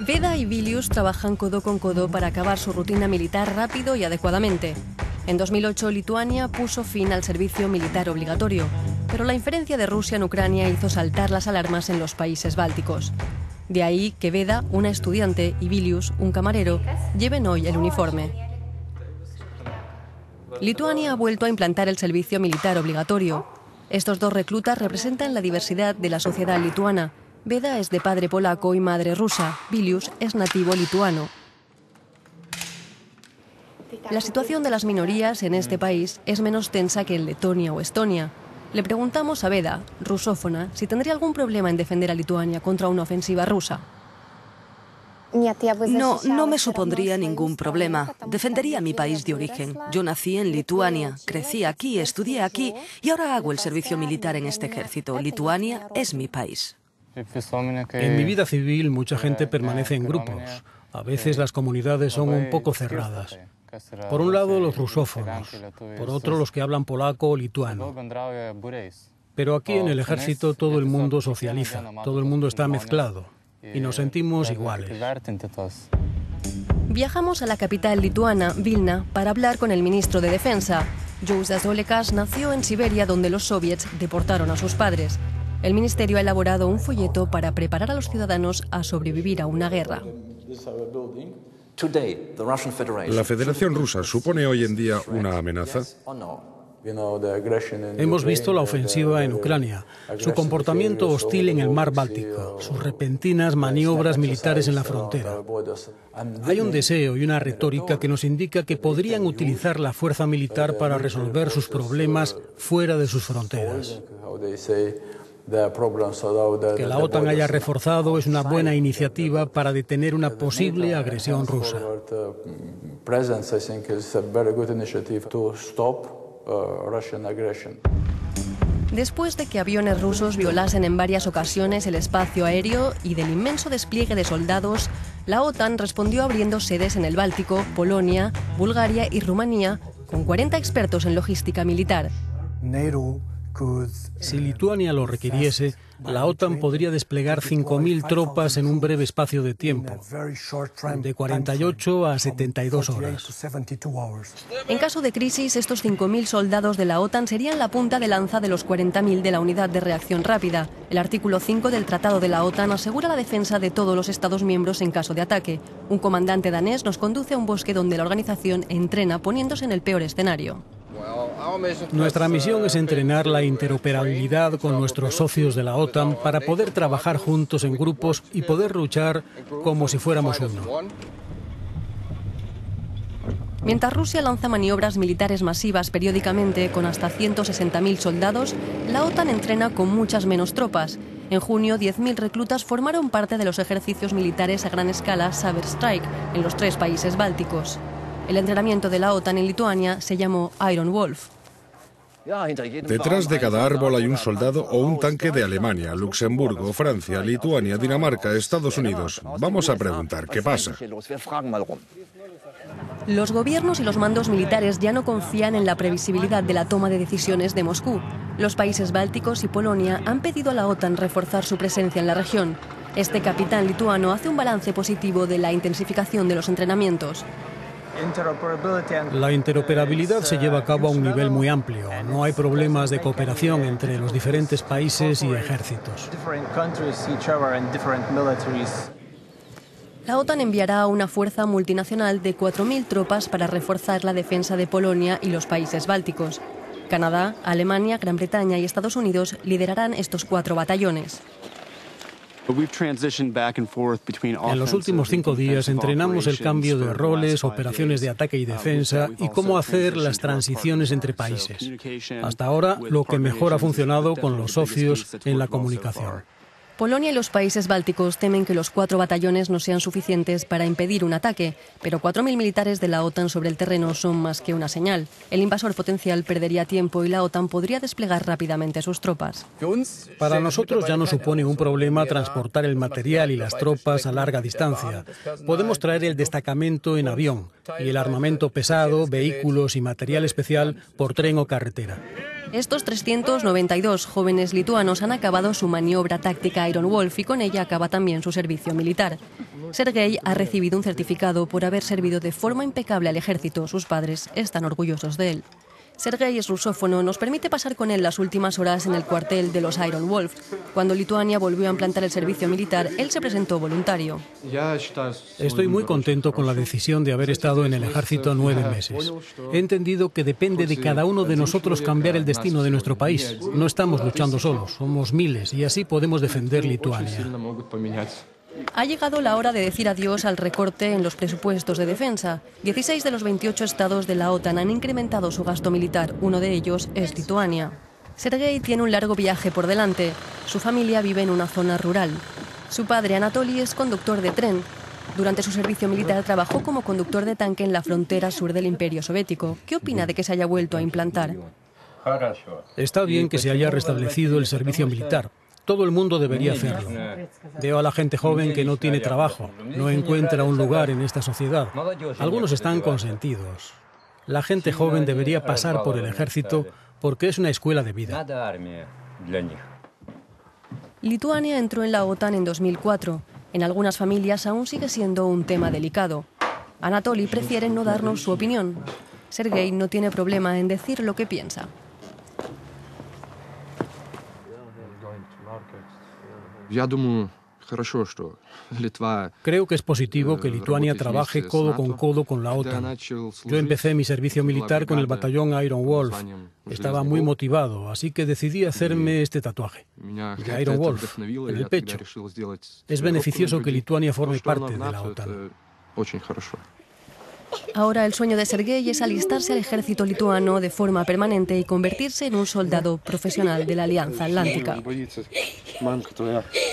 Veda y Vilius trabajan codo con codo para acabar su rutina militar rápido y adecuadamente. En 2008, Lituania puso fin al servicio militar obligatorio, pero la injerencia de Rusia en Ucrania hizo saltar las alarmas en los países bálticos. De ahí que Veda, una estudiante, y Vilius, un camarero, lleven hoy el uniforme. Lituania ha vuelto a implantar el servicio militar obligatorio. Estos dos reclutas representan la diversidad de la sociedad lituana. Veda es de padre polaco y madre rusa. Vilius es nativo lituano. La situación de las minorías en este país es menos tensa que en Letonia o Estonia. Le preguntamos a Veda, rusófona, si tendría algún problema en defender a Lituania contra una ofensiva rusa. No me supondría ningún problema. Defendería mi país de origen. Yo nací en Lituania, crecí aquí, estudié aquí y ahora hago el servicio militar en este ejército. Lituania es mi país. En mi vida civil mucha gente permanece en grupos. A veces las comunidades son un poco cerradas. Por un lado los rusófonos, por otro los que hablan polaco o lituano. Pero aquí en el ejército todo el mundo socializa, todo el mundo está mezclado y nos sentimos iguales. Viajamos a la capital lituana, Vilna, para hablar con el ministro de Defensa. Juozas Olekas nació en Siberia, donde los soviets deportaron a sus padres. El ministerio ha elaborado un folleto para preparar a los ciudadanos a sobrevivir a una guerra. ¿La Federación Rusa supone hoy en día una amenaza? Hemos visto la ofensiva en Ucrania, su comportamiento hostil en el mar Báltico, sus repentinas maniobras militares en la frontera. Hay un deseo y una retórica que nos indica que podrían utilizar la fuerza militar para resolver sus problemas fuera de sus fronteras. Que la OTAN haya reforzado es una buena iniciativa para detener una posible agresión rusa. Después de que aviones rusos violasen en varias ocasiones el espacio aéreo y del inmenso despliegue de soldados, la OTAN respondió abriendo sedes en el Báltico, Polonia, Bulgaria y Rumanía, con 40 expertos en logística militar. Si Lituania lo requiriese, la OTAN podría desplegar 5.000 tropas en un breve espacio de tiempo, de 48 a 72 horas. En caso de crisis, estos 5.000 soldados de la OTAN serían la punta de lanza de los 40.000 de la Unidad de Reacción Rápida. El artículo 5 del Tratado de la OTAN asegura la defensa de todos los Estados miembros en caso de ataque. Un comandante danés nos conduce a un bosque donde la organización entrena poniéndose en el peor escenario. Nuestra misión es entrenar la interoperabilidad con nuestros socios de la OTAN para poder trabajar juntos en grupos y poder luchar como si fuéramos uno. Mientras Rusia lanza maniobras militares masivas periódicamente con hasta 160.000 soldados, la OTAN entrena con muchas menos tropas. En junio, 10.000 reclutas formaron parte de los ejercicios militares a gran escala Saber Strike en los 3 países bálticos. El entrenamiento de la OTAN en Lituania se llamó Iron Wolf. Detrás de cada árbol hay un soldado o un tanque de Alemania, Luxemburgo, Francia, Lituania, Dinamarca, Estados Unidos. Vamos a preguntar, ¿qué pasa? Los gobiernos y los mandos militares ya no confían en la previsibilidad de la toma de decisiones de Moscú. Los países bálticos y Polonia han pedido a la OTAN reforzar su presencia en la región. Este capitán lituano hace un balance positivo de la intensificación de los entrenamientos. La interoperabilidad se lleva a cabo a un nivel muy amplio. No hay problemas de cooperación entre los diferentes países y ejércitos. La OTAN enviará una fuerza multinacional de 4.000 tropas para reforzar la defensa de Polonia y los países bálticos. Canadá, Alemania, Gran Bretaña y Estados Unidos liderarán estos 4 batallones. En los últimos 5 días entrenamos el cambio de roles, operaciones de ataque y defensa y cómo hacer las transiciones entre países. Hasta ahora, lo que mejor ha funcionado con los socios en la comunicación. Polonia y los países bálticos temen que los 4 batallones no sean suficientes para impedir un ataque, pero 4.000 militares de la OTAN sobre el terreno son más que una señal. El invasor potencial perdería tiempo y la OTAN podría desplegar rápidamente sus tropas. Para nosotros ya no supone un problema transportar el material y las tropas a larga distancia. Podemos traer el destacamento en avión y el armamento pesado, vehículos y material especial por tren o carretera. Estos 392 jóvenes lituanos han acabado su maniobra táctica Iron Wolf y con ella acaba también su servicio militar. Sergei ha recibido un certificado por haber servido de forma impecable al ejército. Sus padres están orgullosos de él. Sergei es rusófono, nos permite pasar con él las últimas horas en el cuartel de los Iron Wolf. Cuando Lituania volvió a implantar el servicio militar, él se presentó voluntario. Estoy muy contento con la decisión de haber estado en el ejército 9 meses. He entendido que depende de cada uno de nosotros cambiar el destino de nuestro país. No estamos luchando solos, somos miles y así podemos defender Lituania. Ha llegado la hora de decir adiós al recorte en los presupuestos de defensa. 16 de los 28 estados de la OTAN han incrementado su gasto militar. Uno de ellos es Lituania. Sergei tiene un largo viaje por delante. Su familia vive en una zona rural. Su padre, Anatoly, es conductor de tren. Durante su servicio militar trabajó como conductor de tanque en la frontera sur del Imperio Soviético. ¿Qué opina de que se haya vuelto a implantar? Está bien que se haya restablecido el servicio militar. Todo el mundo debería hacerlo. Veo a la gente joven que no tiene trabajo, no encuentra un lugar en esta sociedad. Algunos están consentidos. La gente joven debería pasar por el ejército porque es una escuela de vida. Lituania entró en la OTAN en 2004. En algunas familias aún sigue siendo un tema delicado. Anatoly prefiere no darnos su opinión. Sergei no tiene problema en decir lo que piensa. Creo que es positivo que Lituania trabaje codo con la OTAN. Yo empecé mi servicio militar con el batallón Iron Wolf. Estaba muy motivado, así que decidí hacerme este tatuaje de Iron Wolf en el pecho. Es beneficioso que Lituania forme parte de la OTAN. Ahora el sueño de Sergei es alistarse al ejército lituano de forma permanente y convertirse en un soldado profesional de la Alianza Atlántica.